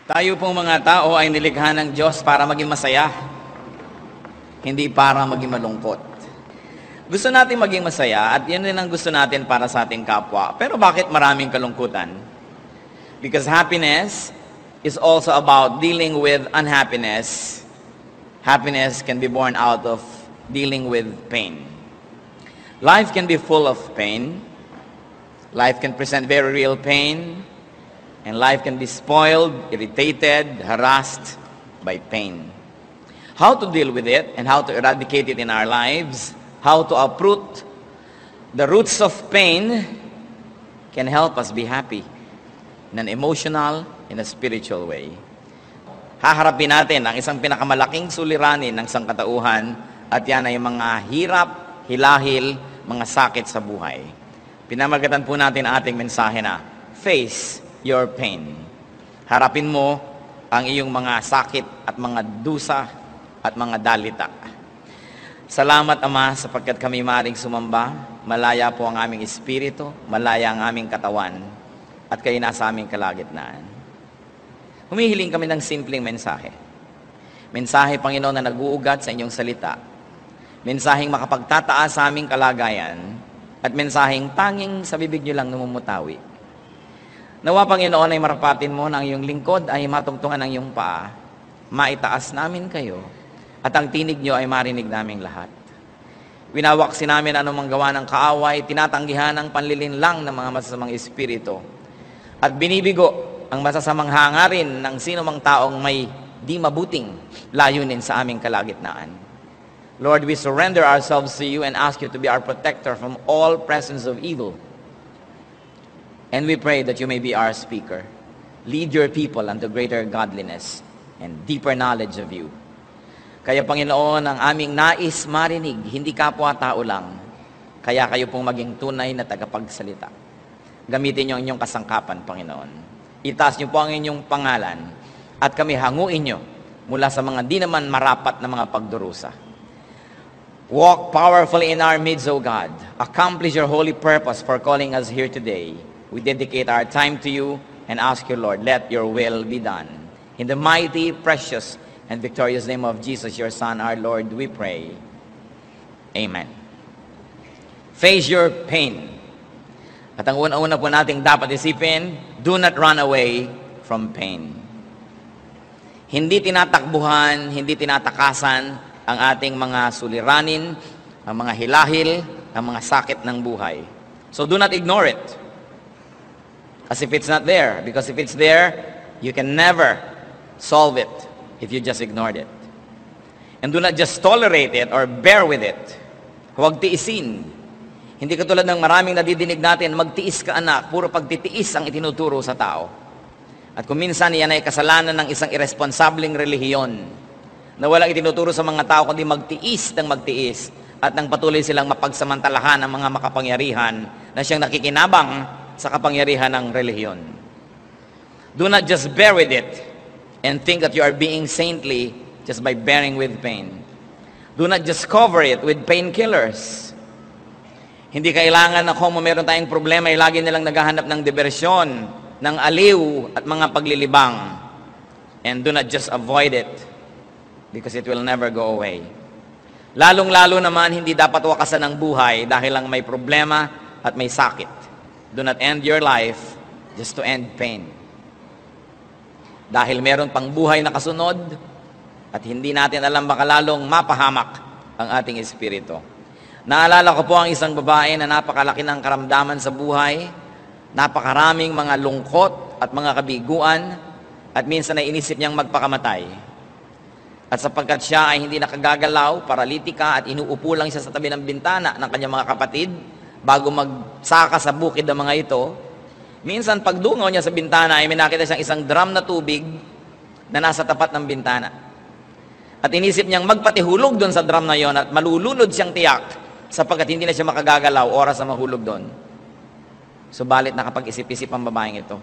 Tayo pong mga tao ay nilikha ng Diyos para maging masaya, hindi para maging malungkot. Gusto natin maging masaya at yun din ang gusto natin para sa ating kapwa. Pero bakit maraming kalungkutan? Because happiness is also about dealing with unhappiness. Happiness can be born out of dealing with pain. Life can be full of pain. Life can present very real pain. And life can be spoiled, irritated, harassed by pain. How to deal with it and how to eradicate it in our lives, how to uproot the roots of pain can help us be happy in an emotional, in a spiritual way. Haharapin natin ang isang pinakamalaking suliranin ng sangkatauhan at yan ay mga hirap, hilahil, mga sakit sa buhay. Pinamagatan po natin ating mensahe na, face your pain. Harapin mo ang iyong mga sakit at mga dusa at mga dalita. Salamat, Ama, sapagkat kami maring sumamba. Malaya po ang aming espiritu, malaya ang aming katawan, at kayo nasa aming kalagitnaan. Humihiling kami ng simpleng mensahe. Mensahe, Panginoon, na nag-uugat sa inyong salita. Mensaheng makapagtataas sa aming kalagayan, at mensaheng tanging sa bibig nyo lang namumutawi. Nawa, Panginoon, ay marapatin mo na ang iyong lingkod ay matungtungan ng iyong paa, maitaas namin kayo, at ang tinig nyo ay marinig naming lahat. Winawaksi namin anumang gawa ng kaaway, tinatanggihan ang panlilinlang ng mga masasamang espiritu, at binibigo ang masasamang hangarin ng sino mang taong may di mabuting layunin sa aming kalagitnaan. Lord, we surrender ourselves to you and ask you to be our protector from all presence of evil. And we pray that you may be our speaker. Lead your people unto greater godliness and deeper knowledge of you. Kaya, Panginoon, ang aming nais marinig, hindi kapwa-tao lang. Kaya kayo pong maging tunay na tagapagsalita. Gamitin niyo ang inyong kasangkapan, Panginoon. Itaas niyo po ang inyong pangalan at kami hanguin niyo mula sa mga di naman marapat na mga pagdurusa. Walk powerfully in our midst, O God. Accomplish your holy purpose for calling us here today. We dedicate our time to you and ask you, Lord, let your will be done. In the mighty, precious, and victorious name of Jesus, your Son, our Lord, we pray. Amen. Face your pain. At ang una-una po nating dapat isipin, do not run away from pain. Hindi tinatakbuhan, hindi tinatakasan ang ating mga suliranin, ang mga hilahil, ang mga sakit ng buhay. So do not ignore it. As if it's not there. Because if it's there, you can never solve it if you just ignored it. And do not just tolerate it or bear with it. Huwag tiisin. Hindi katulad ng maraming nadidinig natin, magtiis ka anak, puro pagtitiis ang itinuturo sa tao. At kung minsan yan ay kasalanan ng isang irresponsableng relihiyon na walang itinuturo sa mga tao kundi magtiis ng magtiis at nang patuloy silang mapagsamantalahan ng mga makapangyarihan na siyang nakikinabang sa kapangyarihan ng relihiyon. Do not just bear with it and think that you are being saintly just by bearing with pain. Do not just cover it with painkillers. Hindi kailangan na kung meron tayong problema ay lagi nilang naghahanap ng diversyon, ng aliw at mga paglilibang. And do not just avoid it because it will never go away. Lalong-lalo naman hindi dapat wakasan ng buhay dahil lang may problema at may sakit. Do not end your life just to end pain. Dahil meron pang buhay na kasunod at hindi natin alam baka lalong mapahamak ang ating espiritu. Naalala ko po ang isang babae na napakalaki ng karamdaman sa buhay, napakaraming mga lungkot at mga kabiguan at minsan ay inisip niyang magpakamatay. At sapagkat siya ay hindi nakagagalaw, paralitika at inuupo lang siya sa tabi ng bintana ng kanyang mga kapatid, bago magsaka sa bukid ng mga ito, minsan pagdungaw niya sa bintana ay may nakita siyang isang drum na tubig na nasa tapat ng bintana. At inisip niyang magpatihulog doon sa drum na yon at malulunod siyang tiyak sapagkat hindi na siya makagagalaw oras na mahulog doon. Subalit nakapag-isip-isip ang babaeng ito.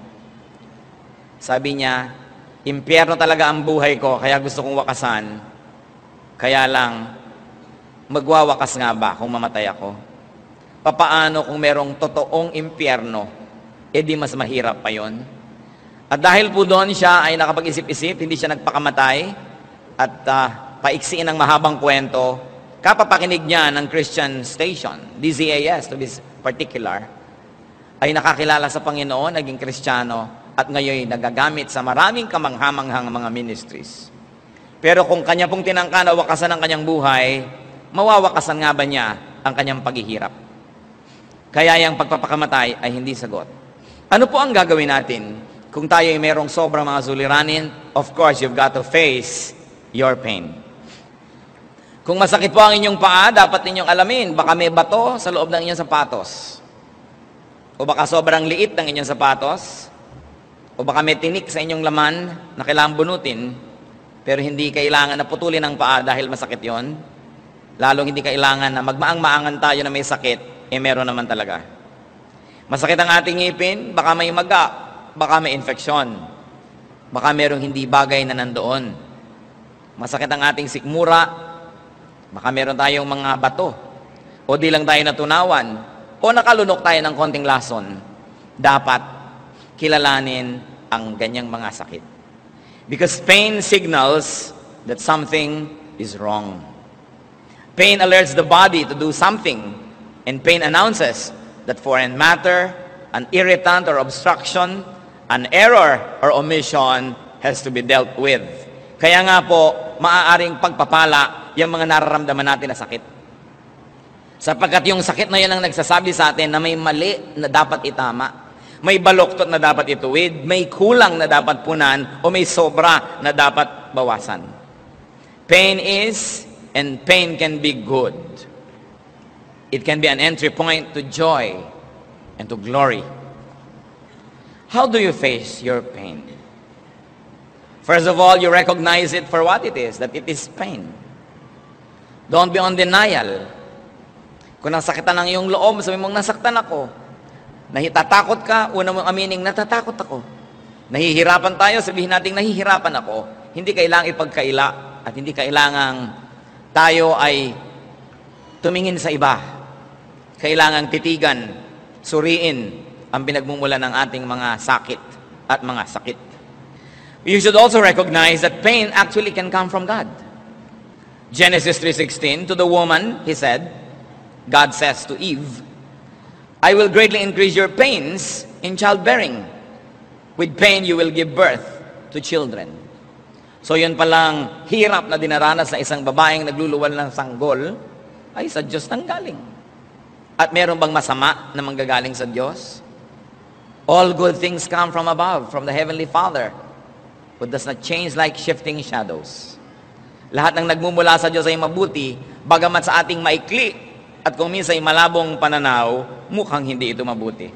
Sabi niya, impyerno talaga ang buhay ko kaya gusto kong wakasan. Kaya lang, magwawakas nga ba kung mamatay ako? Papaano kung merong totoong impyerno? E di mas mahirap pa yon. At dahil po doon siya ay nakapag-isip-isip, hindi siya nagpakamatay, at paiksiin ang mahabang kwento, kapapakinig niya ng Christian station, DZAS to be particular, ay nakakilala sa Panginoon, naging Kristiyano, at ngayon nagagamit sa maraming kamanghamanghang mga ministries. Pero kung kanya pong tinangka na wakasan ang kanyang buhay, mawawakasan nga ba niya ang kanyang paghihirap? Kaya yung pagpapakamatay ay hindi sagot. Ano po ang gagawin natin kung tayo ay merong sobrang mga suliranin? Of course, you've got to face your pain. Kung masakit po ang inyong paa, dapat ninyong alamin, baka may bato sa loob ng inyong sapatos. O baka sobrang liit ng inyong sapatos. O baka may tinik sa inyong laman na kailangan bunutin, pero hindi kailangan na putulin ang paa dahil masakit yon. Lalong hindi kailangan na magmaang-maangan tayo na may sakit, meron naman talaga. Masakit ang ating ngipin, baka may maga, baka may infeksyon, baka merong hindi bagay na nandoon. Masakit ang ating sikmura, baka meron tayong mga bato, o di lang tayo natunawan, o nakalunok tayo ng konting lason. Dapat kilalanin ang ganyang mga sakit. Because pain signals that something is wrong. Pain alerts the body to do something, and pain announces that foreign matter, an irritant or obstruction, an error or omission has to be dealt with. Kaya nga po, maaaring pagpapala yung mga nararamdaman natin na sakit. Sapagkat yung sakit na yan ang nagsasabi sa atin na may mali na dapat itama, may baloktot na dapat ituwid, may kulang na dapat punan, o may sobra na dapat bawasan. Pain is, and pain can be good. It can be an entry point to joy and to glory. How do you face your pain? First of all, you recognize it for what it is, that it is pain. Don't be on denial. Kung nasakitan ng iyong loob, sabi mong nasaktan ako. Natatakot ka, una mong amining, natatakot ako. Nahihirapan tayo, sabihin natin, nahihirapan ako. Hindi kailangang ipagkaila at hindi kailangang tayo ay tumingin sa iba. Kailangang titigan, suriin ang pinagmumula ng ating mga sakit at mga sakit. You should also recognize that pain actually can come from God. Genesis 3:16, to the woman, he said, God says to Eve, I will greatly increase your pains in childbearing. With pain, you will give birth to children. So yun palang hirap na dinaranas na isang babaeng nagluluwal ng sanggol ay sa Diyos nanggaling. At meron bang masama na manggagaling sa Diyos? All good things come from above, from the Heavenly Father, who does not change like shifting shadows. Lahat ng nagmumula sa Diyos ay mabuti, bagamat sa ating maikli at kung minsan malabong pananaw, mukhang hindi ito mabuti.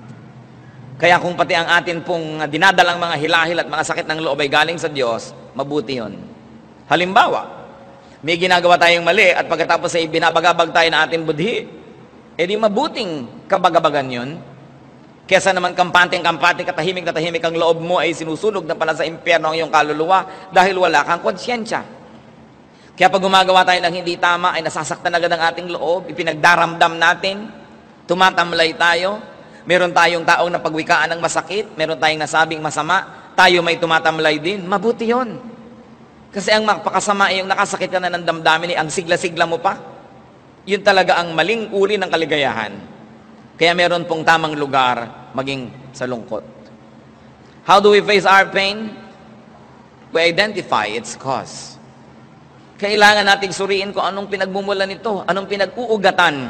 Kaya kung pati ang atin pong dinadalang mga hilahil at mga sakit ng loob ay galing sa Diyos, mabuti yun. Halimbawa, may ginagawa tayong mali at pagkatapos ay binabagabag tayo na ating budhi, di mabuting kabagabagan yun. Kesa naman kampante-kampante, katahimik ang loob mo ay sinusunog na pala sa impyerno ang iyong kaluluwa dahil wala kang konsyensya. Kaya pag gumagawa tayo ng hindi tama, ay nasasaktan agad ang ating loob, ipinagdaramdam natin, tumatamlay tayo, meron tayong taong napagwikaan ng masakit, meron tayong nasabing masama, tayo may tumatamlay din, mabuti yon. Kasi ang magpakasama ay yung nakasakit ka na ng damdamin, ang sigla-sigla mo pa, yun talaga ang maling uri ng kaligayahan. Kaya meron pong tamang lugar maging sa lungkot. How do we face our pain? We identify its cause. Kailangan nating suriin kung anong pinagmumulan nito, anong pinag-uugatan.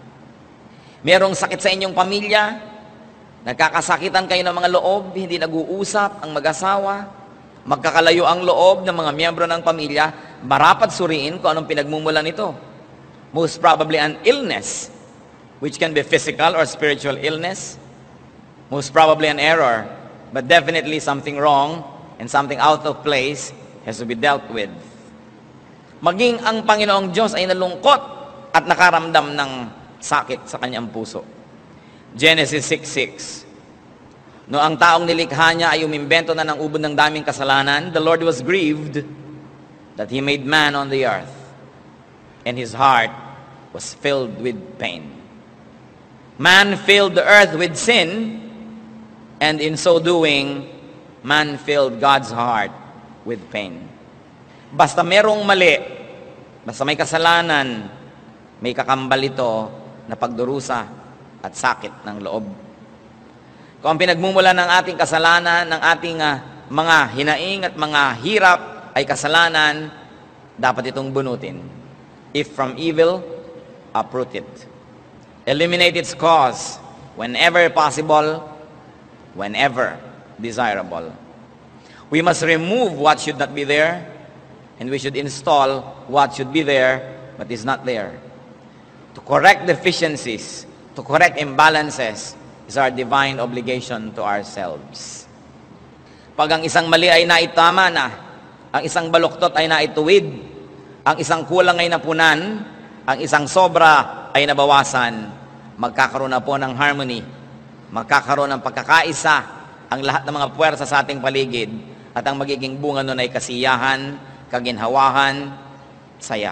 Merong sakit sa inyong pamilya, nagkakasakitan kayo ng mga loob, hindi nag-uusap ang mag-asawa, magkakalayo ang loob ng mga miyembro ng pamilya, marapat suriin kung anong pinagmumulan nito. Most probably an illness, which can be physical or spiritual illness. Most probably an error, but definitely something wrong and something out of place has to be dealt with. Maging ang Panginoong Diyos ay nalungkot at nakaramdam ng sakit sa kanyang puso. Genesis 6:6. No ang taong nilikha niya ay umimbento na ng ubod ng daming kasalanan, the Lord was grieved that He made man on the earth, and His heart was filled with pain. Man filled the earth with sin, and in so doing, man filled God's heart with pain. Basta merong mali, basta may kasalanan, may kakambal ito na pagdurusa at sakit ng loob. Kung ang pinagmumula ng ating kasalanan, ng ating mga hinaing at mga hirap ay kasalanan, dapat itong bunutin. If from evil, uproot it. Eliminate its cause whenever possible, whenever desirable. We must remove what should not be there, and we should install what should be there but is not there. To correct deficiencies, to correct imbalances, is our divine obligation to ourselves. Pag ang isang mali ay naitama na, ang isang baluktot ay naituwid, ang isang kulang ay napunan, ang isang sobra ay nabawasan, magkakaroon na po ng harmony, magkakaroon ng pagkakaisa ang lahat ng mga puwersa sa ating paligid, at ang magiging bunga nun ay kasiyahan, kaginhawahan, saya.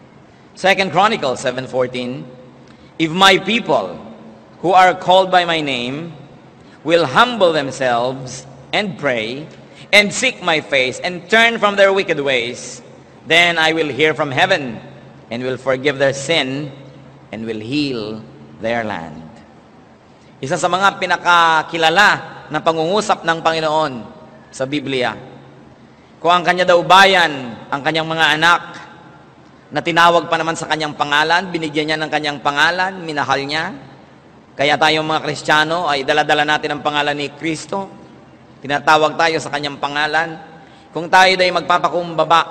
2 Chronicles 7:14, if my people who are called by my name will humble themselves and pray and seek my face and turn from their wicked ways, then I will hear from heaven and will forgive their sin and will heal their land. Isa sa mga pinakakilala na pangungusap ng Panginoon sa Biblia, kung ang kanya daw bayan, ang kanyang mga anak, na tinawag pa naman sa kanyang pangalan, binigyan niya ng kanyang pangalan, minahal niya. Kaya tayong mga Kristiyano ay dala-dala natin ang pangalan ni Kristo. Tinatawag tayo sa kanyang pangalan. Kung tayo ay magpapakumbaba,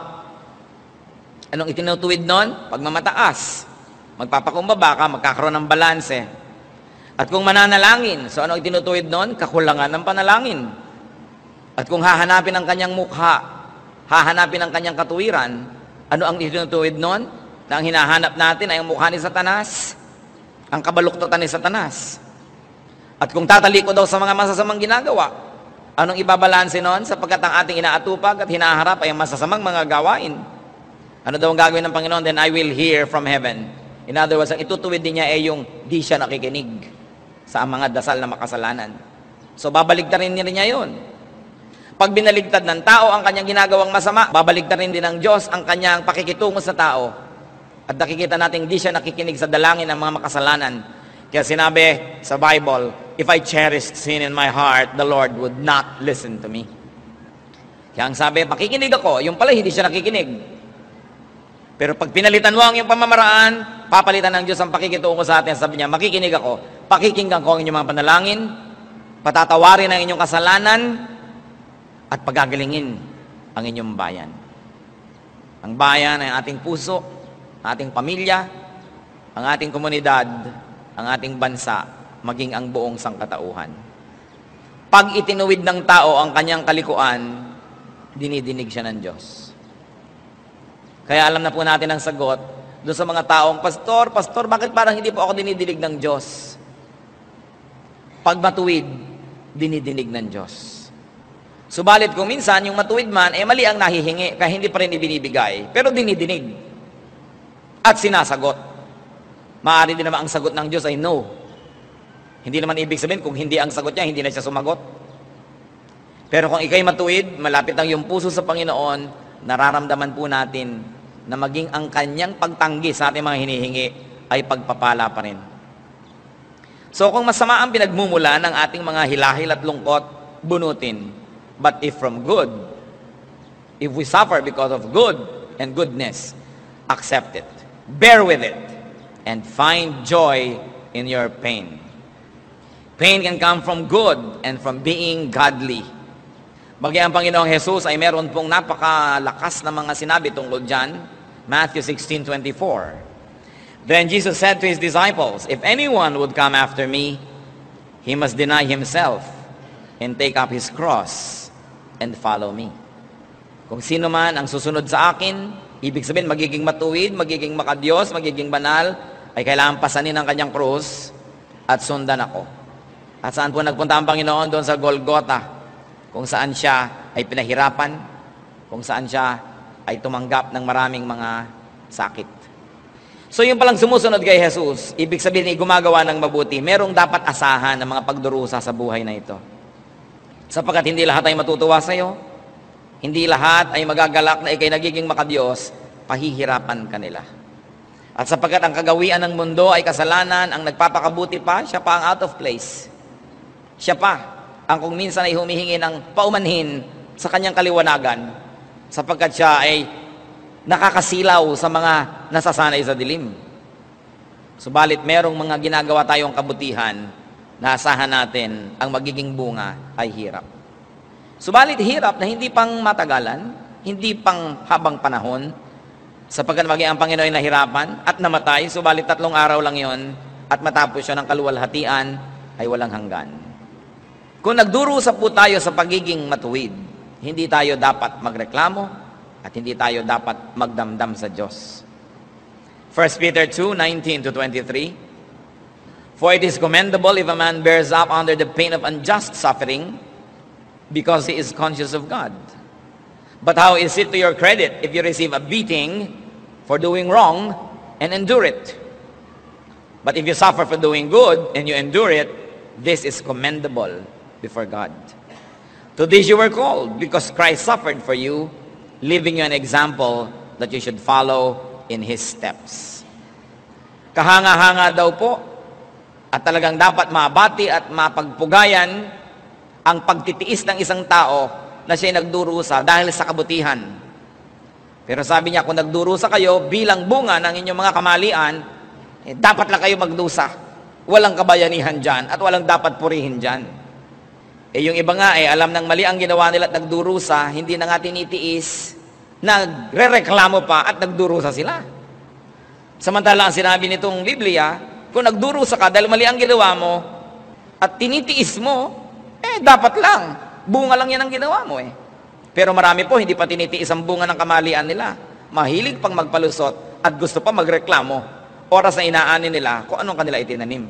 anong itinutuwid nun? Pagmamataas. Magpapakumbaba ka, magkakaroon ng balanse. At kung mananalangin, so anong itinutuwid nun? Kakulangan ng panalangin. At kung hahanapin ang kanyang mukha, hahanapin ang kanyang katuwiran, ano ang itinutuwid nun? Na ang hinahanap natin ay ang mukha ni Satanas, ang kabaluktutan ni Satanas. At kung tataliko daw sa mga masasamang ginagawa, anong ibabalanse nun? Sapagkat ang ating inaatupag at hinaharap ay ang masasamang mga gawain. Ano daw ang gagawin ng Panginoon? Then I will hear from heaven. In other words, ang itutuwid din niya ay yung di siya nakikinig sa mga dasal na makasalanan. So babaligtarin niya yun. Pag binaligtad ng tao ang kanyang ginagawang masama, babaligtarin din ng Diyos ang kanyang pakikitungo sa tao. At nakikita natin di siya nakikinig sa dalangin ng mga makasalanan. Kaya sinabi sa Bible, if I cherished sin in my heart, the Lord would not listen to me. Kaya ang sabi, makikinig ako, yung pala hindi siya nakikinig. Pero pag pinalitan mo ang iyong pamamaraan, papalitan ng Diyos ang pakikitungo sa atin. Sabi niya, makikinig ako, pakikinggan ko ang inyong mga panalangin, patatawarin ang inyong kasalanan, at pagagalingin ang inyong bayan. Ang bayan ay ating puso, ating pamilya, ang ating komunidad, ang ating bansa, maging ang buong sangkatauhan. Pag itinuwid ng tao ang kanyang kalikuan, dinidinig siya ng Diyos. Kaya alam na po natin ang sagot doon sa mga taong, Pastor, bakit parang hindi po ako dinidinig ng Diyos? Pag matuwid, dinidinig ng Diyos. Subalit kung minsan, yung matuwid man, mali ang nahihingi, kaya hindi pa rin ibinibigay. Pero dinidinig. At sinasagot. Maaari din naman ang sagot ng Diyos ay no. Hindi naman ibig sabihin, kung hindi ang sagot niya, hindi na siya sumagot. Pero kung ikay matuwid, malapit ang iyong puso sa Panginoon, nararamdaman po natin na maging ang kanyang pagtanggi sa ating mga hinihingi ay pagpapala pa rin. So kung masama ang pinagmumula ng ating mga hilahil at lungkot, bunutin. But if from good, if we suffer because of good and goodness, accept it. Bear with it. And find joy in your pain. Pain can come from good and from being godly. Bagay ang Panginoong Jesus ay meron pong napakalakas na mga sinabi tungkol dyan. Matthew 16:24. Then Jesus said to His disciples, if anyone would come after me, he must deny himself and take up his cross and follow me. Kung sino man ang susunod sa akin, ibig sabihin magiging matuwid, magiging makadiyos, magiging banal, ay kailangan pasanin ang kanyang krus at sundan ako. At saan po nagpunta ang Panginoon? Doon sa Golgotha, kung saan siya ay pinahirapan, kung saan siya ay tumanggap ng maraming mga sakit. So yung palang sumusunod kay Jesus, ibig sabihin ay gumagawa ng mabuti, merong dapat asahan ng mga pagdurusa sa buhay na ito. Sapagkat hindi lahat ay matutuwa sa iyo, hindi lahat ay magagalak na ikay nagiging makadiyos, pahihirapan ka nila. At sapagkat ang kagawian ng mundo ay kasalanan, ang nagpapakabuti pa, siya pa ang out of place. Siya pa ang kung minsan ay humihingi ng paumanhin sa kanyang kaliwanagan, sapagkat siya ay nakakasilaw sa mga nasasanay sa dilim. Subalit merong mga ginagawa tayong kabutihan na asahan natin ang magiging bunga ay hirap. Subalit hirap na hindi pang matagalan, hindi pang habang panahon, sapagkat maging ang Panginoon ay nahirapan at namatay, subalit 3 araw lang yon at matapos yun ang kaluwalhatian ay walang hanggan. Kung nagdurusa po tayo sa pagiging matuwid, hindi tayo dapat magreklamo at hindi tayo dapat magdamdam sa Diyos. 1 Peter 2:19-23, For it is commendable if a man bears up under the pain of unjust suffering, because he is conscious of God. But how is it to your credit if you receive a beating for doing wrong and endure it? But if you suffer for doing good and you endure it, this is commendable before God. To this you were called, because Christ suffered for you, leaving you an example that you should follow in His steps. Kahanga-hanga daw po, at talagang dapat mabati at mapagpugayan ang pagtitiis ng isang tao na siya'y nagdurusa dahil sa kabutihan. Pero sabi niya, kung nagdurusa kayo bilang bunga ng inyong mga kamalian, dapat lang kayo magdusa. Walang kabayanihan dyan at walang dapat purihin dyan. Yung iba nga alam ng mali ang ginawa nila at nagdurusa, hindi na nga tinitiis, nagrereklamo pa at nagdurusa sila. Samantala ang sinabi nitong Biblia, kung nagdurusa ka dahil mali ang ginawa mo at tinitiis mo, dapat lang. Bunga lang yan ang ginawa mo Pero marami po, hindi pa tinitiis ang bunga ng kamalian nila. Mahilig pang magpalusot at gusto pa magreklamo. Oras na inaanin nila kung anong kanila itinanim.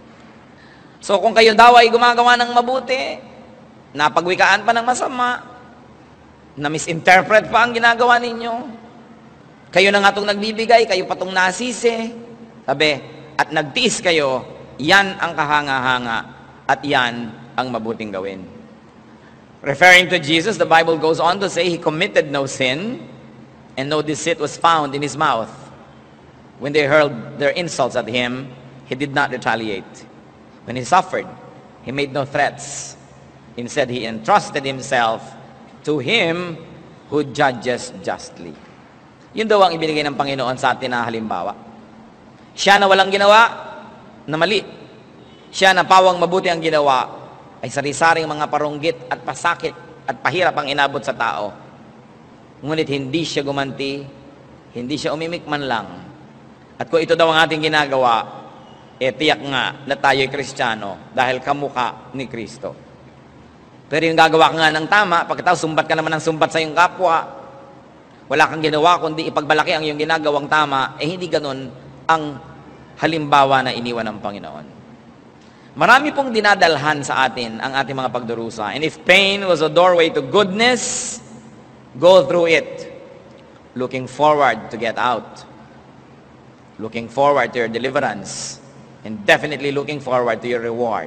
So kung kayo daw ay gumagawa ng mabuti, napagwikaan pa ng masama, na misinterpret pa ang ginagawa ninyo, kayo na nga itong nagbibigay, kayo pa itong nasisi, sabi, at nagtiis kayo, yan ang kahanga-hanga at yan ang mabuting gawin. Referring to Jesus, the Bible goes on to say He committed no sin and no deceit was found in His mouth. When they hurled their insults at Him, He did not retaliate. When He suffered, He made no threats. Instead, He entrusted Himself to Him who judges justly. Yun daw ang ibinigay ng Panginoon sa atin na halimbawa. Siya na walang ginawa na mali. Siya na pawang mabuti ang ginawa ay sari-saring mga parunggit at pasakit at pahirap ang inabot sa tao. Ngunit hindi siya gumanti, hindi siya umimik man lang. At kung ito daw ang ating ginagawa, tiyak nga na tayo'y Kristiyano dahil kamukha ni Kristo. Pero yung gagawa ka nga ng tama, pagkatapos sumbat ka naman ng sumbat sa iyong kapwa, wala kang ginawa kundi ipagbalaki ang iyong ginagawang tama, hindi ganun ang halimbawa na iniwan ng Panginoon. Marami pong dinadalhan sa atin ang ating mga pagdurusa. And if pain was a doorway to goodness, go through it, looking forward to get out, looking forward to your deliverance, and definitely looking forward to your reward.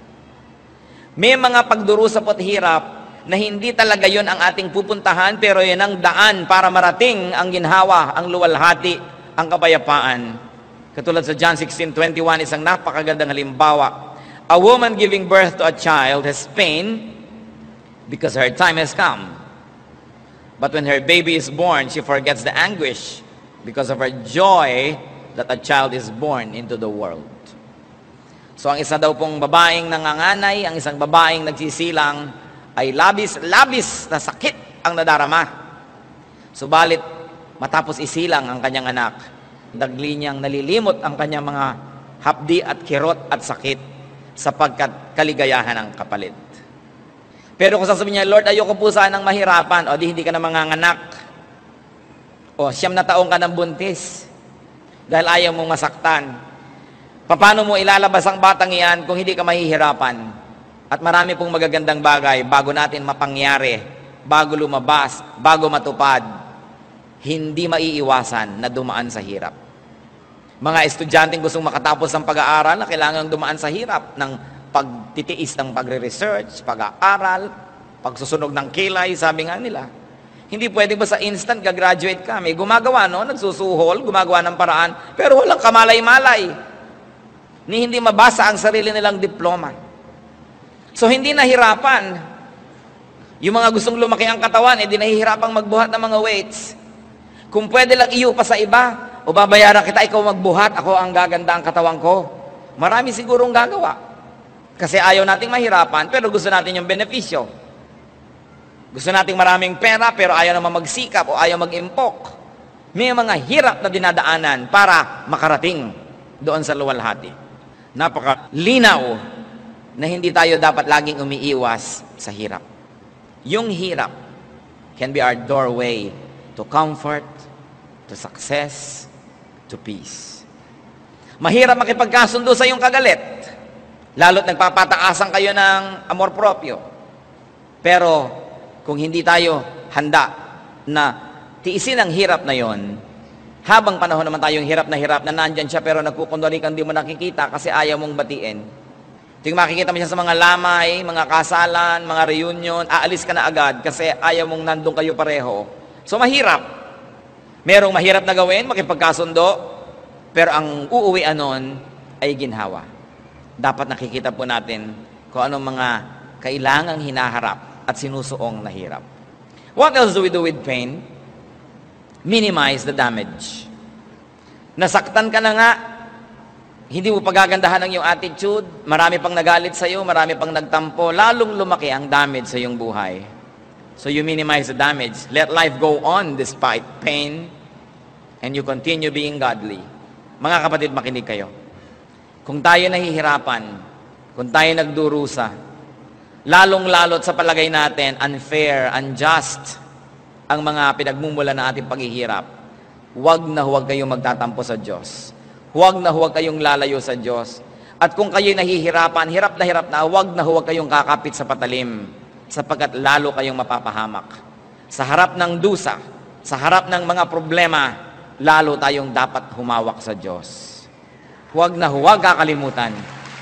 May mga pagdurusa po't hirap na hindi talaga yon ang ating pupuntahan, pero yan ang daan para marating ang ginhawa, ang luwalhati, ang kapayapaan. Katulad sa John 16:21, isang napakagandang halimbawa. A woman giving birth to a child has pain because her time has come. But when her baby is born, she forgets the anguish because of her joy that a child is born into the world. So ang isa daw pong babaeng nanganganay, ang isang babaeng nagsisilang, ay labis na sakit ang nadarama. Subalit, matapos isilang ang kanyang anak, dagli niyang nalilimot ang kanyang mga hapdi at kirot at sakit sapagkat kaligayahan ang kapalit. Pero kung sasabihin niya, Lord, ayoko po sanang mahirapan, o di hindi ka na manganganak, o 9 na taong ka ng buntis, dahil ayaw mong masaktan, paano mo ilalabas ang batang iyan kung hindi ka mahihirapan? At marami pong magagandang bagay bago natin mapangyari, bago lumabas, bago matupad, hindi maiiwasan na dumaan sa hirap. Mga estudyanteng gustong makatapos ng pag-aaral na kailangang dumaan sa hirap ng pagtitiis ng pagre-research, pag-aaral, pagsusunog ng kilay, sabi nga nila. Hindi pwede ba sa instant gagraduate ka? May gumagawa, no? Nagsusuhol, gumagawa ng paraan, pero walang kamalay-malay. Ni hindi mabasa ang sarili nilang diploma. So hindi nahirapan. Yung mga gustong lumaki ang katawan, di nahihirapang magbuhat ng mga weights. Kung pwede lang iyo pa sa iba, o babayaran kita, ikaw magbuhat, ako ang gaganda ang katawan ko. Marami sigurong gagawa. Kasi ayaw nating mahirapan, pero gusto natin yung benepisyo. Gusto nating maraming pera, pero ayaw naman magsikap o ayaw mag-impok. May mga hirap na dinadaanan para makarating doon sa luwalhati. Napakalinaw na hindi tayo dapat laging umiiwas sa hirap. Yung hirap can be our doorway to comfort, to success, to peace. Mahirap makipagkasundo sa iyong kagalit, lalo't nagpapataasan kayo ng amor proprio. Pero kung hindi tayo handa na tiisin ang hirap na yon, habang panahon naman tayong hirap na nandyan siya pero nagkukunwari kang di mo nakikita kasi ayaw mong batiin. Yung makikita mo siya sa mga lamay, mga kasalan, mga reunion, aalis ka na agad kasi ayaw mong nandun kayo pareho. So mahirap. Merong mahirap na gawin, makipagkasundo, pero ang uuwian nun ay ginhawa. Dapat nakikita po natin kung anong mga kailangang hinaharap at sinusuong na hirap. What else do we do with pain? Minimize the damage. Nasaktan ka na nga, hindi mo pagagandahan ang iyong attitude, marami pang nagalit sa iyo, marami pang nagtampo, lalong lumaki ang damage sa iyong buhay. So you minimize the damage. Let life go on despite pain, and you continue being godly. Mga kapatid, makinig kayo. Kung tayo nahihirapan, kung tayo nagdurusa, lalong-lalot sa palagay natin, unfair, unjust, ang mga pinagmumula na ating paghihirap, huwag na huwag kayong magtatampo sa Diyos. Huwag na huwag kayong lalayo sa Diyos. At kung kayo'y nahihirapan, hirap na huwag kayong kakapit sa patalim, sapagkat lalo kayong mapapahamak. Sa harap ng dusa, sa harap ng mga problema, lalo tayong dapat humawak sa Diyos. Huwag na huwag kakalimutan.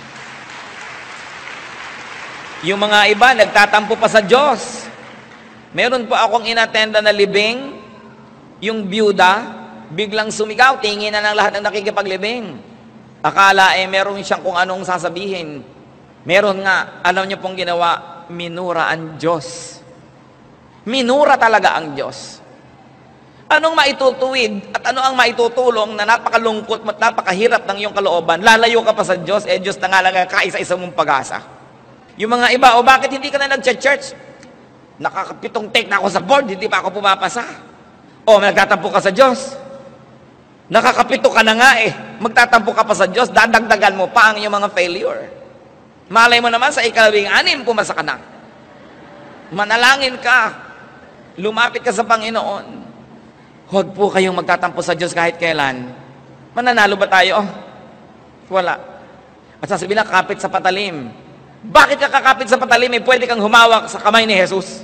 Yung mga iba, nagtatampo pa sa Diyos. Meron po akong inattenda na libing, yung byuda, biglang sumigaw, tingin na ng lahat ng nakikipaglibing. Akala meron siyang kung anong sasabihin. Meron nga, alam niyo pong ginawa, minura ang Diyos. Minura talaga ang Diyos. Anong maitutuwid at ano ang maitutulong na napakalungkot at napakahirap ng iyong kalooban? Lalayo ka pa sa Diyos, Diyos na nga lang kaisa-isa mong pag-asa. Yung mga iba, bakit hindi ka na nag-church? Nakakapitong take na ako sa board, hindi pa ako pumapasa. Nagtatampo ka sa Diyos. Nakakapito ka na nga magtatampo ka pa sa Diyos, dadagdagan mo pa ang iyong mga failure. Malay mo naman sa 6, pumasa ka na. Manalangin ka. Lumapit ka sa Panginoon. Huwag po kayong magtatampo sa Diyos kahit kailan. Mananalo ba tayo? Wala. At sasabihin na, kapit sa patalim. Bakit ka kakapit sa patalim? Pwede kang humawak sa kamay ni Jesus.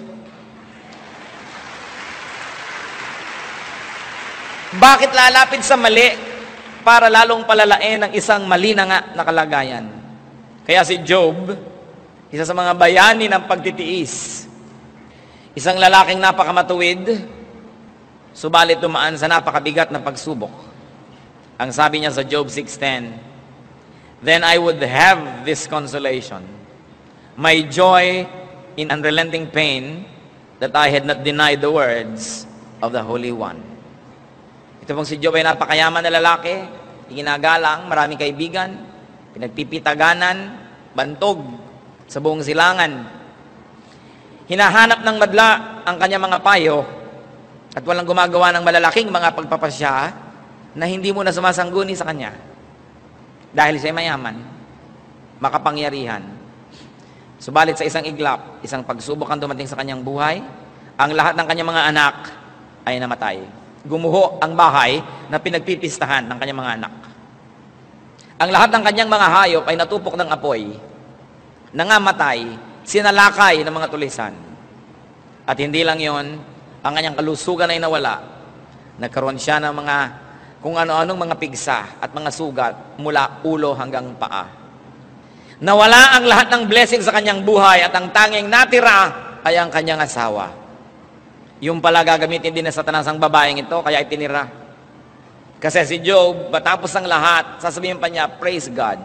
Bakit lalapit sa mali para lalong palalain ng isang mali na nga na kalagayan? Kaya si Job, isa sa mga bayani ng pagtitiis, isang lalaking napakamatuwid, subalit dumaan sa napakabigat na pagsubok. Ang sabi niya sa Job 6:10, "Then I would have this consolation, my joy in unrelenting pain, that I had not denied the words of the Holy One." Ito pong si Job ay napakayaman na lalaki, ginagalang, maraming kaibigan, pinagpipitaganan, bantog sa buong silangan. Hinahanap ng madla ang kanyang mga payo at walang gumagawa ng malalaking mga pagpapasya na hindi mo na sumasangguni sa kanya. Dahil siya mayaman, makapangyarihan. Subalit sa isang iglap, isang pagsubok ang dumating sa kanyang buhay, ang lahat ng kanyang mga anak ay namatay. Gumuho ang bahay na pinagpipistahan ng kanyang mga anak. Ang lahat ng kanyang mga hayop ay natupok ng apoy, nangamatay, sinalakay ng mga tulisan. At hindi lang yon, ang kanyang kalusugan ay nawala. Nagkaroon siya ng mga kung ano-anong mga pigsa at mga sugat mula ulo hanggang paa. Nawala ang lahat ng blessing sa kanyang buhay at ang tanging natira ay ang kanyang asawa. Yung pala gagamitin din na Satanas ang babaeng ito, kaya itinira. Kasi si Job, matapos ang lahat, sasabihin pa niya, praise God.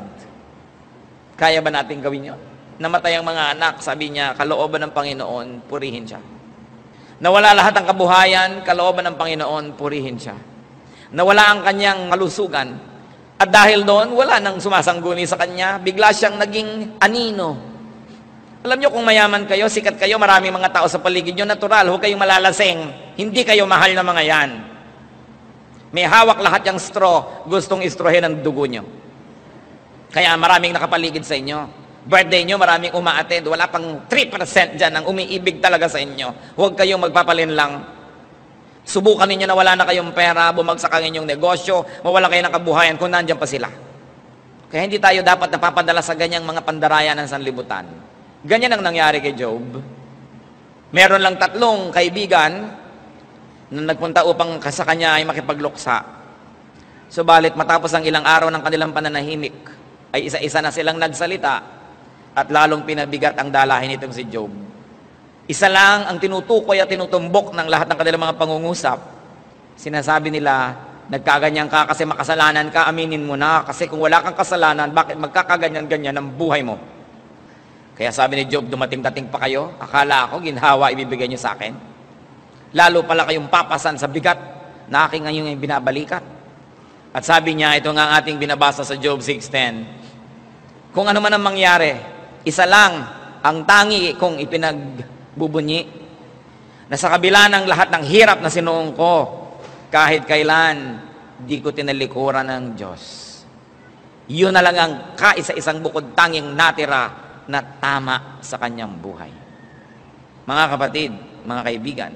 Kaya ba natin gawin yun? Namatay ang mga anak, sabi niya, kalooban ng Panginoon, purihin siya. Nawala lahat ng kabuhayan, kalooban ng Panginoon, purihin siya. Nawala ang kanyang kalusugan, at dahil doon, wala nang sumasangguni sa kanya, bigla siyang naging anino. Alam niyo kung mayaman kayo, sikat kayo, maraming mga tao sa paligid niyo, natural, huwag kayong malalasing. Hindi kayo mahal na mga yan. May hawak lahat yung straw, gustong istrohin ang dugo niyo. Kaya maraming nakapaligid sa inyo. Birthday niyo, maraming umaattend, wala pang 3% dyan ang umiibig talaga sa inyo. Huwag kayong magpapalin lang. Subukan ninyo na wala na kayong pera, bumagsak ang inyong negosyo, mawala kayo ng kabuhayan kung nandiyan pa sila. Kaya hindi tayo dapat napapadala sa ganyang mga pandarayan ng sanlibutan. Ganyan ang nangyari kay Job. Meron lang 3 kaibigan na nagpunta upang sa kanya ay makipagluksa. Subalit matapos ang ilang araw ng kanilang pananahimik, ay isa-isa na silang nagsalita at lalong pinabigat ang dalahin nitong si Job. Isa lang ang tinutukoy at tinutumbok ng lahat ng kanilang mga pangungusap. Sinasabi nila, nagkaganyan ka kasi makasalanan ka, aminin mo na. Kasi kung wala kang kasalanan, bakit magkakaganyan-ganyan ang buhay mo? Kaya sabi ni Job, dumating-dating pa kayo, akala ako, ginhawa ibibigay niyo sa akin. Lalo pala kayong papasan sa bigat na aking ngayon binabalikat. At sabi niya, ito nga ang ating binabasa sa Job 6:10. Kung ano man ang mangyari, isa lang ang tangi kong ipinagbubunyi, na sa kabila ng lahat ng hirap na sinuong ko, kahit kailan, di ko tinalikuran ng Diyos. Yun na lang ang kaisa-isang bukod tanging natira na tama sa kanyang buhay. Mga kapatid, mga kaibigan,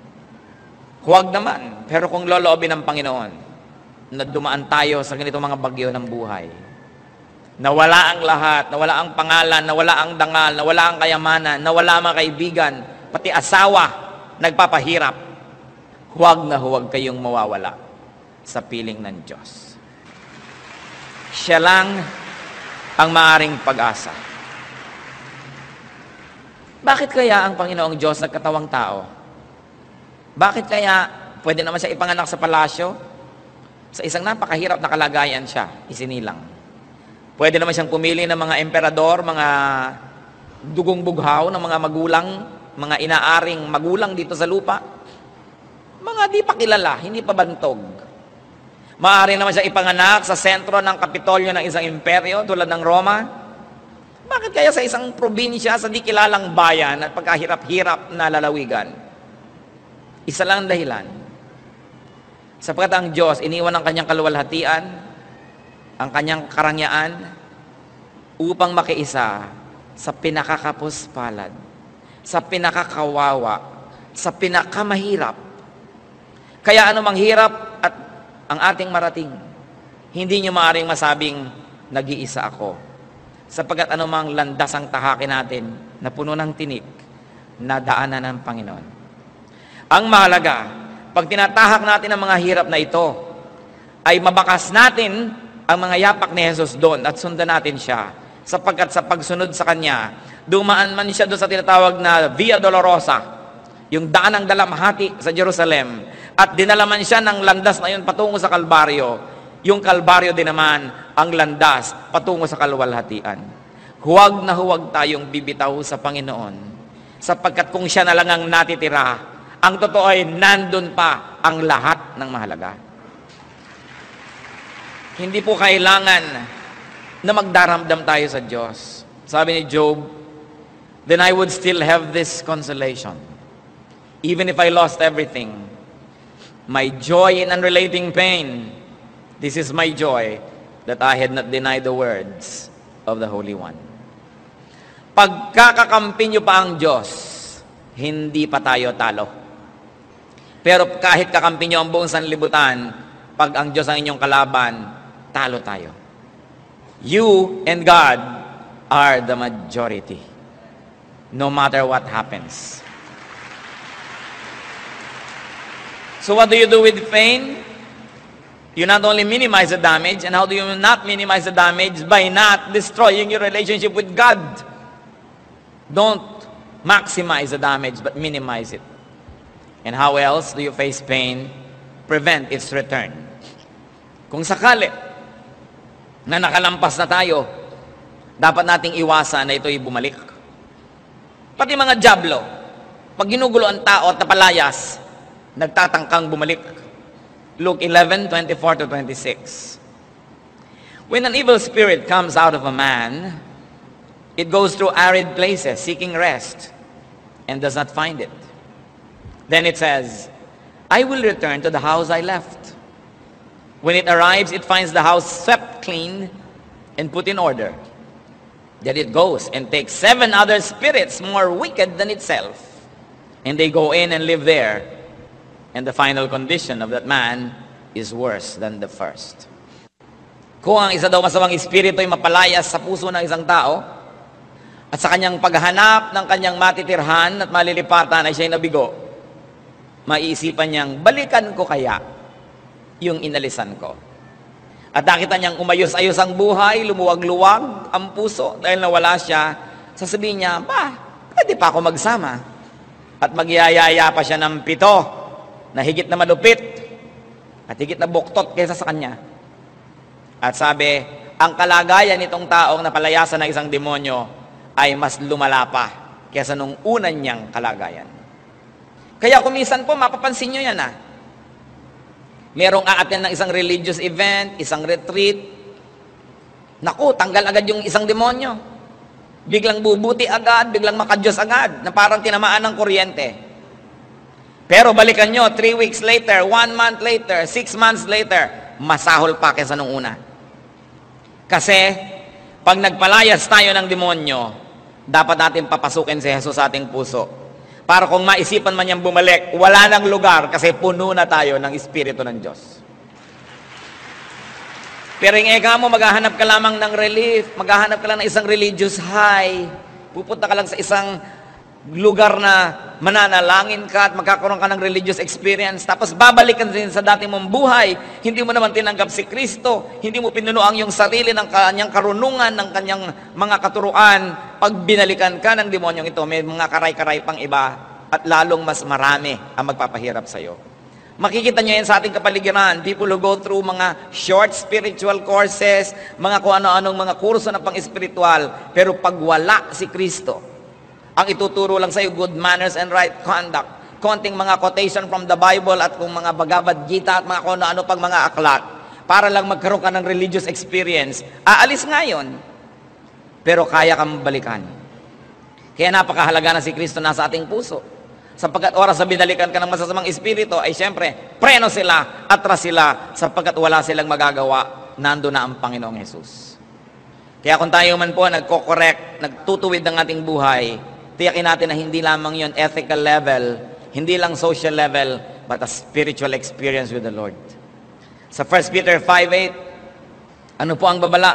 huwag naman, pero kung loloobin ng Panginoon, na dumaan tayo sa ganitong mga bagyo ng buhay, nawala ang lahat, nawala ang pangalan, nawala ang dangal, nawala ang kayamanan, nawala ang mga kaibigan, pati asawa, nagpapahirap, huwag na huwag kayong mawawala sa piling ng Diyos. Siya lang ang maaring pag-asa. Bakit kaya ang Panginoong Diyos nagkatawang tao? Bakit kaya pwede naman siya ipanganak sa palasyo? Sa isang napakahirap na kalagayan siya, isinilang. Pwede naman siyang pumili ng mga emperador, mga dugong bughaw ng mga magulang, mga inaaring magulang dito sa lupa. Mga di pa kilala, hindi pa bantog. Maaari naman siya ipanganak sa sentro ng kapitolyo ng isang imperyo tulad ng Roma. Bakit kaya sa isang probinsya, sa di kilalang bayan at pagkahirap-hirap na lalawigan? Isa lang ang dahilan. Sapagkat ang Diyos, iniwan ang kanyang kaluwalhatian, ang kanyang karangyaan, upang makiisa sa pinakakapuspalad, sa pinakakawawa, sa pinakamahirap. Kaya anumang hirap at ang ating marating, hindi nyo maaaring masabing, nag-iisa ako. Sapagkat anumang landas ang tahakin natin na puno ng tinik, na daanan ng Panginoon. Ang mahalaga, pag tinatahak natin ang mga hirap na ito, ay mabakas natin ang mga yapak ni Jesus doon at sundan natin siya. Sapagkat sa pagsunod sa Kanya, dumaan man siya doon sa tinatawag na Via Dolorosa, yung daan ng dalamhati sa Jerusalem, at dinala man siya ng landas na yun patungo sa Kalbaryo. Yung Kalbaryo din naman ang landas patungo sa kaluwalhatian. Huwag na huwag tayong bibitaw sa Panginoon, sapagkat kung siya na lang ang natitira, ang totoo ay nandun pa ang lahat ng mahalaga. Hindi po kailangan na magdaramdam tayo sa Diyos. Sabi ni Job, then I would still have this consolation. Even if I lost everything, my joy in unrelating pain, this is my joy that I had not denied the words of the Holy One. Pagkakakampi nyo pa ang Diyos, hindi pa tayo talo. Pero kahit kakampi nyo ang buong sanlibutan, pag ang Diyos ang inyong kalaban, talo tayo. You and God are the majority, no matter what happens. So what do you do with pain? You not only minimize the damage, and how do you not minimize the damage? By not destroying your relationship with God. Don't maximize the damage, but minimize it. And how else do you face pain? Prevent its return. Kung sakali na nakalampas na tayo, dapat nating iwasan na ito'y bumalik. Pati mga dyablo, pag ginugulo ang tao at napalayas, nagtatangkang bumalik. Luke 11:24-26. When an evil spirit comes out of a man, it goes through arid places seeking rest and does not find it. Then it says, I will return to the house I left. When it arrives, it finds the house swept clean and put in order. Then it goes and takes 7 other spirits more wicked than itself, and they go in and live there. And the final condition of that man is worse than the first. Kung ang isa daw masamang espiritu ay mapalayas sa puso ng isang tao, at sa kanyang paghanap ng kanyang matitirhan at malilipatan ay siya'y nabigo, maiisipan niyang, balikan ko kaya yung inalisan ko. At nakita niyang umayos-ayos ang buhay, lumuwag-luwag ang puso dahil nawala siya, sasabihin niya, pwede pa ako magsama. At magyayaya pa siya ng 7 na higit na malupit at higit na buktot kaysa sa kanya. At sabi, ang kalagayan nitong taong napalayasan ng isang demonyo ay mas lumala pa kaysa nung unan niyang kalagayan. Kaya kumisan po, mapapansin nyo yan merong aaten ng isang religious event, isang retreat, naku, tanggal agad yung isang demonyo. Biglang bubuti agad, biglang makadyos agad, na parang tinamaan ng kuryente. Pero balikan nyo, 3 weeks later, 1 month later, 6 months later, masahol pa kaysa nung una. Kasi, pag nagpalayas tayo ng demonyo, dapat natin papasukin si Jesus sa ating puso. Para kung maisipan man niyang bumalik, wala nang lugar kasi puno na tayo ng Espiritu ng Diyos. Pero yung eka mo, maghahanap ka lamang ng relief, maghahanap ka lang ng isang religious high, pupunta ka lang sa isang lugar na mananalangin ka at magkakaroon ka ng religious experience, tapos babalikan din sa dati mong buhay, hindi mo naman tinanggap si Kristo, hindi mo pinuno ang iyong sarili ng kanyang karunungan, ng kanyang mga katuruan. Pag binalikan ka ng demonyong ito, may mga karay-karay pang iba at lalong mas marami ang magpapahirap sa iyo. Makikita nyo yan sa ating kapaligiran. People who go through mga short spiritual courses, mga kung ano-anong mga kurso na pang-espiritual, pero pag wala si Kristo, ang ituturo lang sa iyo, good manners and right conduct, konting mga quotation from the Bible at kung mga Bhagavad Gita at mga kung ano pang mga aklat, para lang magkaroon ka ng religious experience, aalis ngayon, pero kaya kang balikan. Kaya napakahalaga na si Kristo nasa ating puso. Sapagkat oras na binalikan ka ng masasamang espiritu, ay siyempre, preno sila, atras sila, sapagkat wala silang magagawa, nando na ang Panginoong Jesus. Kaya kung tayo man po nagko-correct, nagtutuwid ng ating buhay, tiyakin natin na hindi lamang yon ethical level, hindi lang social level, but a spiritual experience with the Lord. Sa 1 Peter 5:8, ano po ang babala?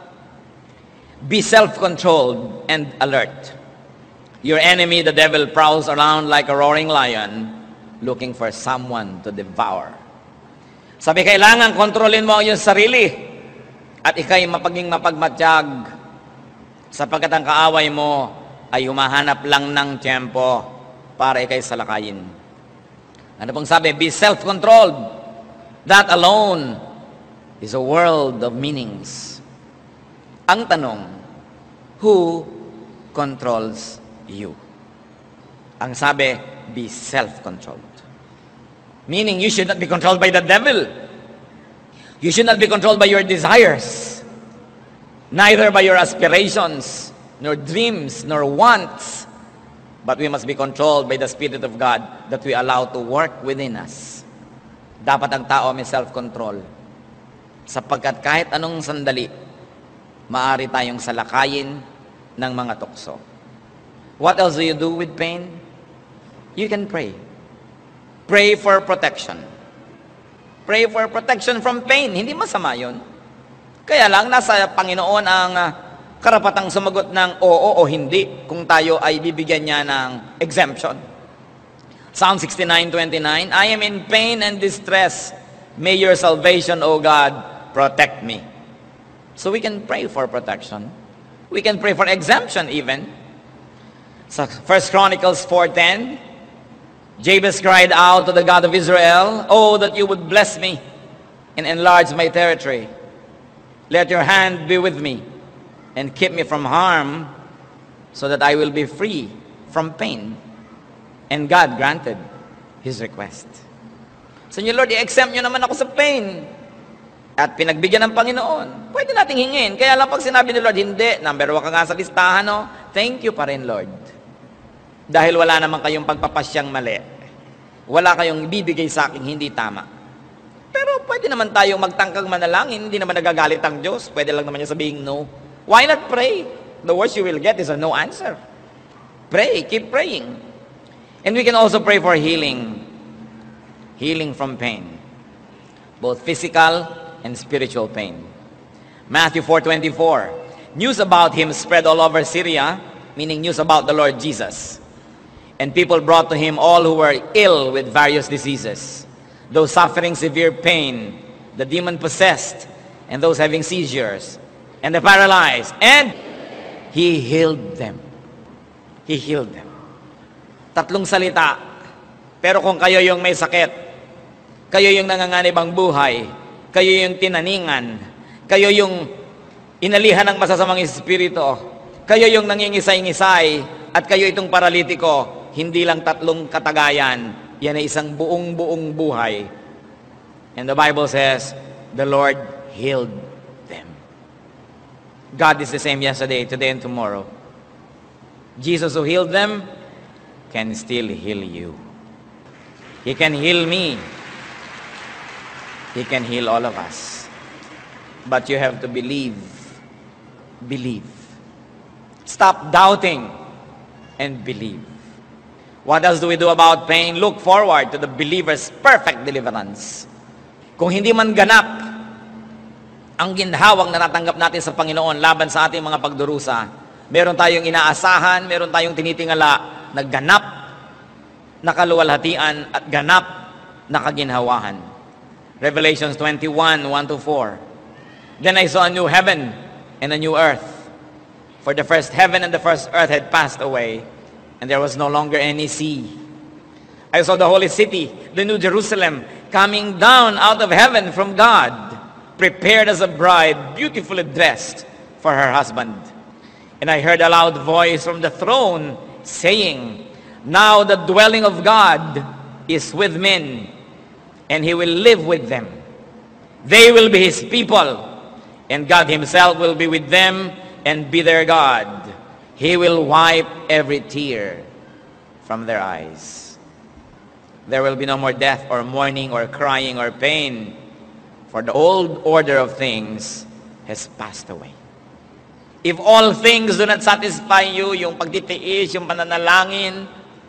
Be self-controlled and alert. Your enemy, the devil, prowls around like a roaring lion, looking for someone to devour. Sabi, kailangan kontrolin mo ang iyong sarili at ikay mapaging mapagmatiyag, sapagkat ang kaaway mo ay humahanap lang ng tiyempo para ikay salakayin. Ano pong sabi? Be self-controlled. That alone is a world of meanings. Ang tanong, who controls you? Ang sabi, be self-controlled. Meaning, you should not be controlled by the devil. You should not be controlled by your desires. Neither by your aspirations, nor dreams, nor wants, but we must be controlled by the Spirit of God that we allow to work within us. Dapat ang tao may self-control. Sapagkat kahit anong sandali, maaari tayong salakayin ng mga tukso. What else do you do with pain? You can pray. Pray for protection. Pray for protection from pain. Hindi masama yun. Kaya lang, nasa Panginoon ang karapatang sumagot ng oo o hindi kung tayo ay bibigyan niya ng exemption. Psalm 69:29, I am in pain and distress. May your salvation, O God, protect me. So we can pray for protection. We can pray for exemption even. Sa 1 Chronicles 4:10, Jabez cried out to the God of Israel, "Oh, that you would bless me and enlarge my territory. Let your hand be with me and keep me from harm so that I will be free from pain." And God granted his request. Sa inyo, Lord, i-exempt nyo naman ako sa pain. At pinagbigyan ng Panginoon. Pwede nating hingin. Kaya lang pag sinabi ni Lord, hindi, number 1 ka nga sa listahan, no? Thank you pa rin, Lord. Dahil wala naman kayong pagpapasyang mali. Wala kayong ibibigay sa akin hindi tama. Pero pwede naman tayong magtangkang manalangin, hindi naman nagagalit ang Diyos. Pwede lang naman niya sabihin no. Why not pray? The worst you will get is a no answer. Pray, keep praying. And we can also pray for healing. Healing from pain. Both physical and spiritual pain. Matthew 4:24. News about him spread all over Syria, meaning news about the Lord Jesus. And people brought to him all who were ill with various diseases, those suffering severe pain, the demon-possessed, and those having seizures, and the paralyzed. And he healed them. He healed them. 3 salita. Pero kung kayo yung may sakit, kayo yung nanganganib ang buhay, kayo yung tinaningan, kayo yung inalihan ng masasamang espiritu, kayo yung nangingisay-ngisay, at kayo itong paralitiko, hindi lang 3 katagayan, yan ay isang buong buhay. And the Bible says, the Lord healed them. God is the same yesterday, today, and tomorrow. Jesus who healed them can still heal you. He can heal me. He can heal all of us. But you have to believe. Believe. Stop doubting and believe. What else do we do about pain? Look forward to the believer's perfect deliverance. Kung hindi man ganap ang ginhawang na natanggap natin sa Panginoon laban sa ating mga pagdurusa, meron tayong inaasahan, meron tayong tinitingala na ganap na kaluwalhatian at ganap na kaginhawahan. Revelations 21:1-4. Then I saw a new heaven and a new earth. For the first heaven and the first earth had passed away, and there was no longer any sea. I saw the holy city, the new Jerusalem, coming down out of heaven from God, prepared as a bride, beautifully dressed for her husband. And I heard a loud voice from the throne saying, "Now the dwelling of God is with men, and He will live with them. They will be His people, and God Himself will be with them and be their God. He will wipe every tear from their eyes. There will be no more death or mourning or crying or pain, for the old order of things has passed away." If all things do not satisfy you, yung pagtitiis, yung pananalangin,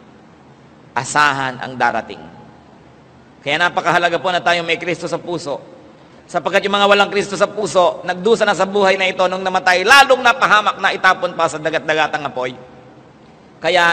asahan ang darating. Kaya napakahalaga po na tayo may Kristo sa puso. Sapagkat yung mga walang Kristo sa puso, nagdusa na sa buhay na ito nung namatay, lalong napahamak na itapon pa sa dagat-dagatang apoy. Kaya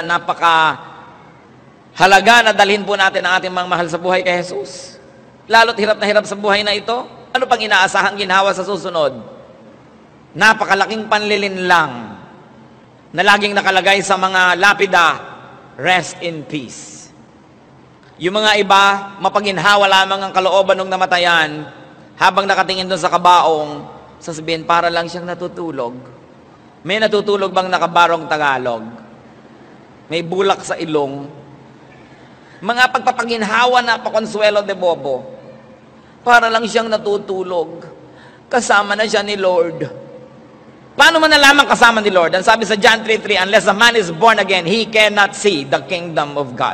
napakahalaga na dalhin po natin ang ating mga mahal sa buhay kay Jesus. Lalo't hirap na hirap sa buhay na ito. Ano pang inaasahang ginhawa sa susunod? Napakalaking panlilinlang na laging nakalagay sa mga lapida, rest in peace. Yung mga iba, mapaginhawa lamang ang kalooban ng namatayan, habang nakatingin doon sa kabaong, sasabihin, para lang siyang natutulog. May natutulog bang nakabarong Tagalog? May bulak sa ilong. Mga pagpapaginhawa na pakonsuelo de bobo. Para lang siyang natutulog. Kasama na siya ni Lord. Paano man nalaman kasama ni Lord? Ang sabi sa John 3:3, unless a man is born again, he cannot see the kingdom of God.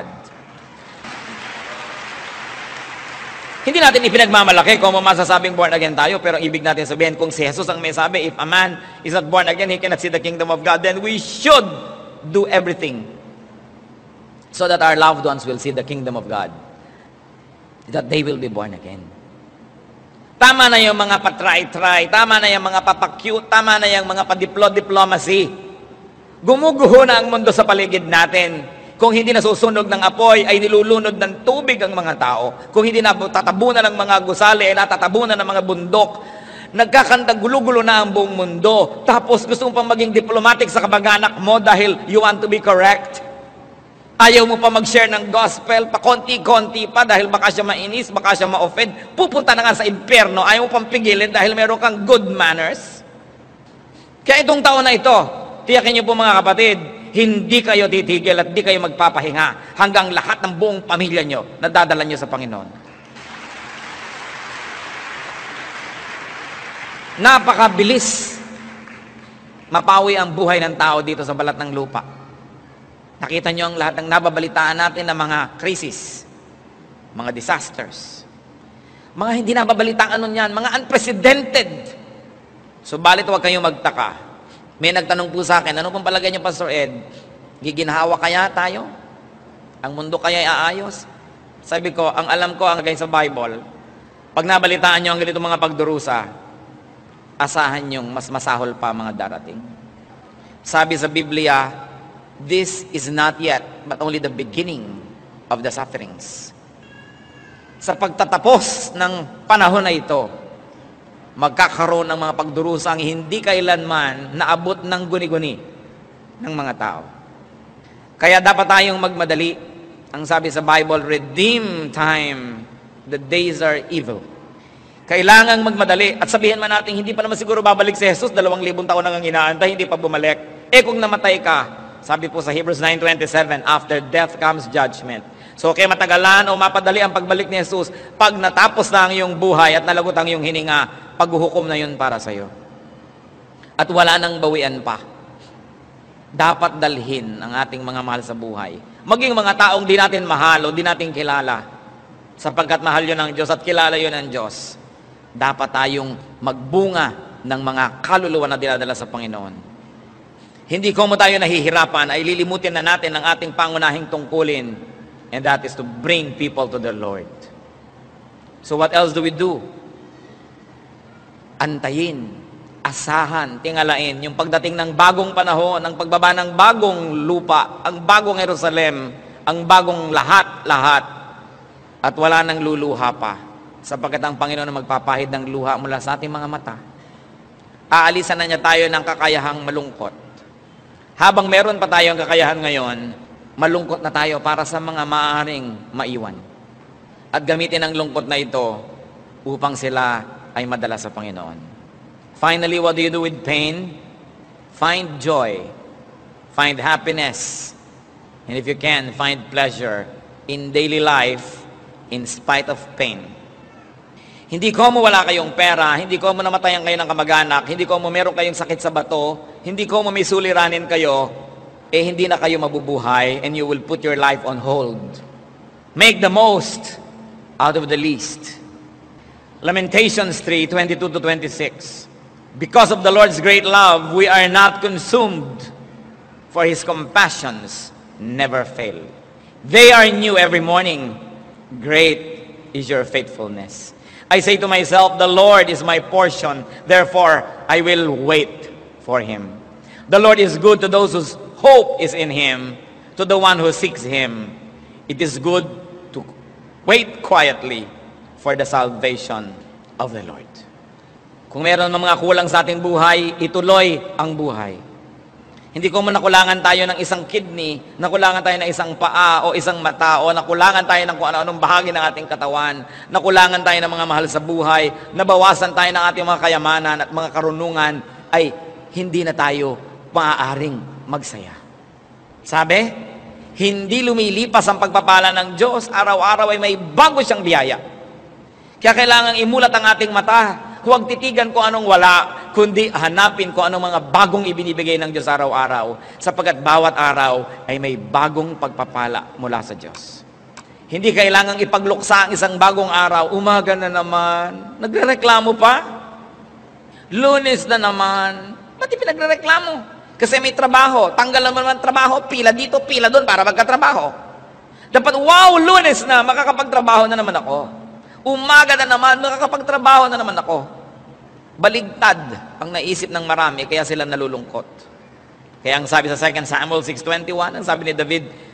Hindi natin ipinagmamalaki kung masasabing born again tayo, pero ang ibig natin sabihin, kung si Jesus ang may sabi, if a man is not born again, he cannot see the kingdom of God, then we should do everything so that our loved ones will see the kingdom of God, that they will be born again. Tama na yung mga patry-try, tama na yung mga papakyut, tama na yung mga padiplo-diplomacy. Gumuguho na ang mundo sa paligid natin. Kung hindi nasusunog ng apoy, ay nilulunod ng tubig ang mga tao. Kung hindi natatabunan ng mga gusali, ay natatabunan ng mga bundok. Nagkakandang gulo-gulo na ang buong mundo. Tapos gusto mo pang maging diplomatic sa kamag-anak mo dahil you want to be correct. Ayaw mo pa mag-share ng gospel, pa konti-konti pa dahil baka siya mainis, baka siya ma-offend. Pupunta na nga sa impyerno, ayaw mo pang pigilin dahil meron kang good manners. Kaya itong taon na ito, tiyakin niyo po mga kapatid, hindi kayo titigil at hindi kayo magpapahinga hanggang lahat ng buong pamilya niyo nadadala niyo sa Panginoon. Napakabilis mapawi ang buhay ng tao dito sa balat ng lupa. Nakita niyo ang lahat ng nababalitaan natin ng mga krisis, mga disasters, mga hindi nababalitaan niyan, mga unprecedented. Subalit huwag kayong magtaka. May nagtanong po sa akin, ano pong palagay niyo, Pastor Ed? Giginhawa kaya tayo? Ang mundo kaya aayos? Sabi ko, ang alam ko, ang lagay sa Bible, pag nabalitaan niyo ang ganito mga pagdurusa, asahan niyong mas masahol pa mga darating. Sabi sa Biblia, this is not yet, but only the beginning of the sufferings. Sa pagtatapos ng panahon na ito, magkakaroon ng mga pagdurusang hindi kailanman naabot ng guni-guni ng mga tao. Kaya dapat tayong magmadali. Ang sabi sa Bible, redeem time, the days are evil. Kailangang magmadali. At sabihin man natin, hindi pa naman siguro babalik si Jesus, 2,000 taon nang inaantay, hindi pa bumalik. Kung namatay ka, sabi po sa Hebrews 9:27, after death comes judgment. So, kaya matagalan o mapadali ang pagbalik ni Jesus, pag natapos na ang iyong buhay at nalagot ang iyong hininga, paghuhukom na yun para sa iyo. At wala nang bawian pa. Dapat dalhin ang ating mga mahal sa buhay. Maging mga taong di natin mahal o di natin kilala. Sapagkat mahal yun ng Diyos at kilala yun ng Diyos. Dapat tayong magbunga ng mga kaluluwa na dinadala sa Panginoon. Hindi ko mo tayo nahihirapan, ay lilimutin na natin ang ating pangunahing tungkulin, and that is to bring people to the Lord. So what else do we do? Antayin, asahan, tingalain, yung pagdating ng bagong panahon, ang pagbaba ng bagong lupa, ang bagong Jerusalem, ang bagong lahat, at wala nang luluha pa, sapagkat ang Panginoon na magpapahid ng luha mula sa ating mga mata. Aalisan na niya tayo ng kakayahang malungkot. Habang meron pa tayong kakayahan ngayon, malungkot na tayo para sa mga maaaring maiwan. At gamitin ang lungkot na ito upang sila ay madala sa Panginoon. Finally, what do you do with pain? Find joy. Find happiness. And if you can, find pleasure in daily life in spite of pain. Hindi ko mo wala kayong pera, hindi ko mo namatayan kayo ng kamag-anak, hindi ko mo meron kayong sakit sa bato, hindi ko mo may suliranin kayo, hindi na kayo mabubuhay and you will put your life on hold. Make the most out of the least. Lamentations 3:22-26. Because of the Lord's great love, we are not consumed, for His compassions never fail. They are new every morning. Great is your faithfulness. I say to myself, the Lord is my portion, therefore I will wait for Him. The Lord is good to those whose hope is in Him, to the one who seeks Him. It is good to wait quietly for the salvation of the Lord. Kung meron ng mga kulang sa ating buhay, ituloy ang buhay. Hindi ko mo nakulangan tayo ng isang kidney, nakulangan tayo ng isang paa o isang mata, o nakulangan tayo ng kung ano-anong bahagi ng ating katawan, nakulangan tayo ng mga mahal sa buhay, nabawasan tayo ng ating mga kayamanan at mga karunungan, ay hindi na tayo maaaring magsaya. Sabi, hindi lumilipas ang pagpapala ng Diyos, araw-araw ay may bago siyang biyaya. Kaya kailangan imulat ang ating mata. Huwag titigan kung anong wala, kundi hanapin kung anong mga bagong ibinibigay ng Diyos araw-araw, sapagkat bawat araw ay may bagong pagpapala mula sa Diyos. Hindi kailangang ipagluksa ang isang bagong araw. Umaga na naman, nagrereklamo pa. Lunes na naman, ba't pinagrereklamo? Kasi may trabaho, tanggal naman trabaho, pila dito, pila doon para magkatrabaho. Dapat, wow, Lunes na, makakapagtrabaho na naman ako. Umaga na naman, makakapagtrabaho na naman ako. Baligtad ang naisip ng marami, kaya sila nalulungkot. Kaya ang sabi sa 2 Samuel 6:21, ang sabi ni David,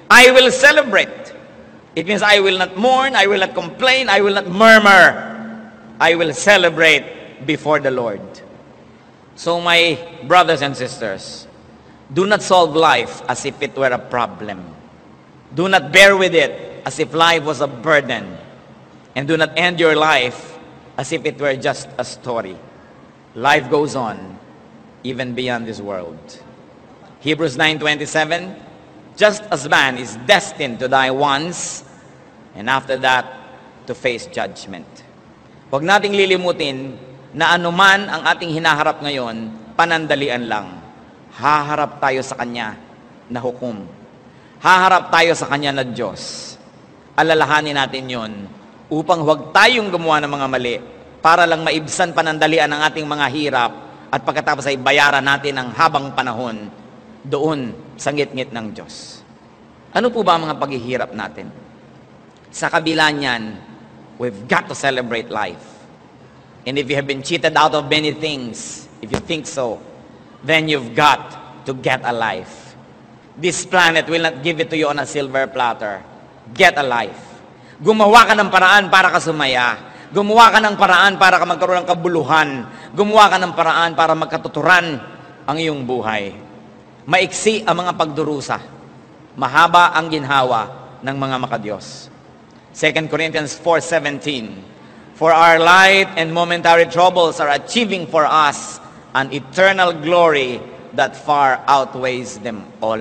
I will celebrate. It means I will not mourn, I will not complain, I will not murmur. I will celebrate before the Lord. So my brothers and sisters, do not solve life as if it were a problem. Do not bear with it as if life was a burden. And do not end your life as if it were just a story. Life goes on, even beyond this world. Hebrews 9:27, just as man is destined to die once, and after that, to face judgment. Huwag nating lilimutin na anuman ang ating hinaharap ngayon, panandalian lang. Haharap tayo sa Kanya na hukom. Haharap tayo sa Kanya na Diyos. Alalahanin natin yon upang huwag tayong gumawa ng mga mali para lang maibsan panandalian ang ating mga hirap at pagkatapos ay bayaran natin ang habang panahon doon sa ngit-ngit ng Diyos. Ano po ba ang mga paghihirap natin? Sa kabila niyan, we've got to celebrate life. And if you have been cheated out of many things, if you think so, then you've got to get a life. This planet will not give it to you on a silver platter. Get a life. Gumawa ka ng paraan para ka sumaya. Gumawa ka ng paraan para ka magkaroon ng kabuluhan. Gumawa ka ng paraan para magkatuturan ang iyong buhay. Maiksi ang mga pagdurusa. Mahaba ang ginhawa ng mga makadiyos. 2 Corinthians 4:17, for our light and momentary troubles are achieving for us an eternal glory that far outweighs them all.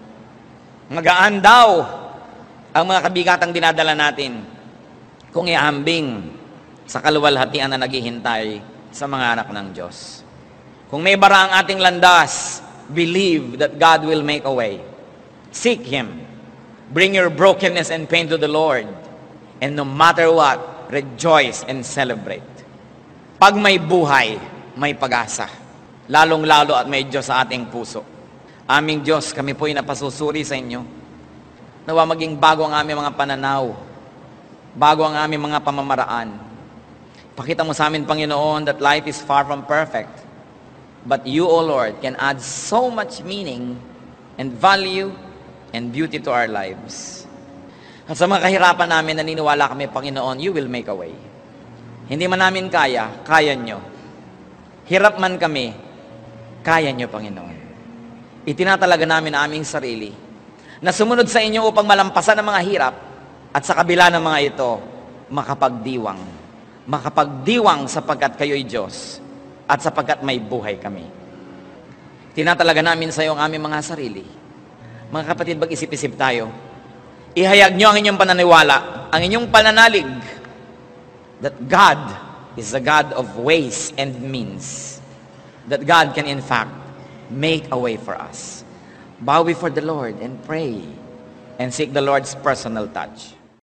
Magaan daw ang mga kabigatang dinadala natin kung ihambing sa kaluwalhatian na naghihintay sa mga anak ng Diyos. Kung may bara ang ating landas, believe that God will make a way. Seek Him. Bring your brokenness and pain to the Lord. And no matter what, rejoice and celebrate. Pag may buhay, may pag-asa. Lalong-lalo at may Diyos sa ating puso. Aming Diyos, kami po'y napasusuri sa inyo. Nawa maging bago ang aming mga pananaw. Bago ang aming mga pamamaraan. Pakita mo sa amin, Panginoon, that life is far from perfect. But you, O Lord, can add so much meaning and value and beauty to our lives. At sa mga kahirapan namin, naniniwala kami, Panginoon, you will make a way. Hindi man namin kaya, kaya nyo. Hirap man kami, kaya nyo, Panginoon. Itinatalaga namin ang aming sarili na sumunod sa inyo upang malampasan ang mga hirap at sa kabila ng mga ito, makapagdiwang. Makapagdiwang sapagkat kayo'y Diyos at sapagkat may buhay kami. Tinatalaga namin sa iyo ang aming mga sarili. Mga kapatid, mag-isip-isip tayo. Ihayag nyo ang inyong pananiwala, ang inyong pananalig that God is the God of ways and means. That God can in fact make a way for us. Bow before the Lord and pray and seek the Lord's personal touch.